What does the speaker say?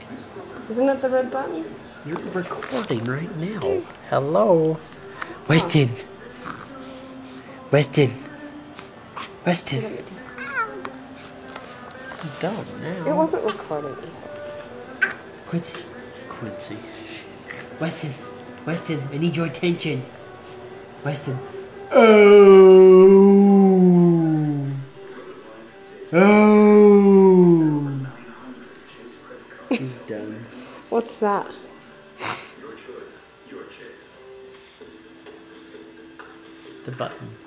Isn't it the red button? You're recording right now. Hello. Weston. Weston. Weston. He's done now. It wasn't recording. Quincy. Quincy. Weston. Weston, I need your attention. Weston. Oh. Oh. He's done. What's that? The button.